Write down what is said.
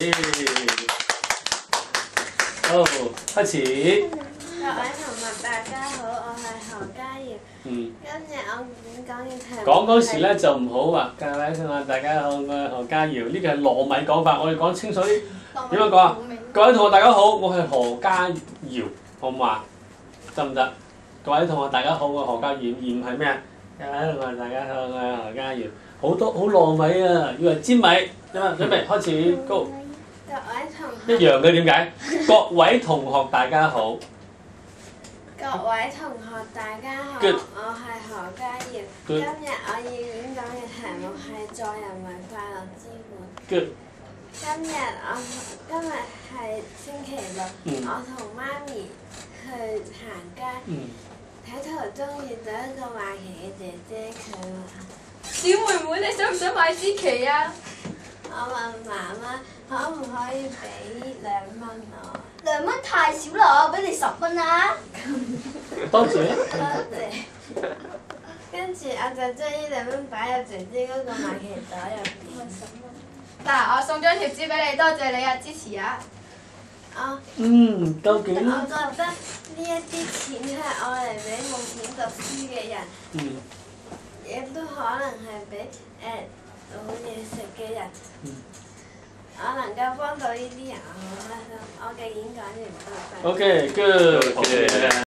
好，開始。 各位同學，大家好，我係何嘉瑤。今日我演講嘅題目講嗰時咧就唔好話各位同學，大家好，我係何嘉瑤。呢個係糯米講法，我哋講清楚啲。點樣講啊？各位同學，大家好，我係何嘉瑤，好唔好啊？得唔得？各位同學，大家好，我係何嘉瑤，而唔係咩啊？各位同學，大家好，我係何嘉瑤。好多好糯米啊，以為煎米。準備開始，Go。 各位同學， 一樣嘅點解？各位同學，大家好。 各位同學，大家好， Good. 我係何嘉瑤。 Good. 今日我要演講嘅題目係助人為快樂之本。 Good. 今日係星期六，我同媽咪去行街，喺途中遇到一個賣旗嘅姐姐，佢話： 小妹妹，你想唔想買支旗啊？ 我問媽媽可唔可以俾2蚊我 2蚊太少啦，我俾你10蚊啊！ 多謝。 多謝。跟住我就將呢2蚊擺入姐姐嗰個賣旗袋入邊。 嗱，我送張貼紙俾你，多謝你啊，支持啊！ 究竟？ 我覺得呢一啲錢係愛嚟俾冇錢讀書嘅人，亦都可能係俾冇嘢食嘅人。我能夠幫到呢啲人，我好開心。我嘅演講完畢。 OK，good。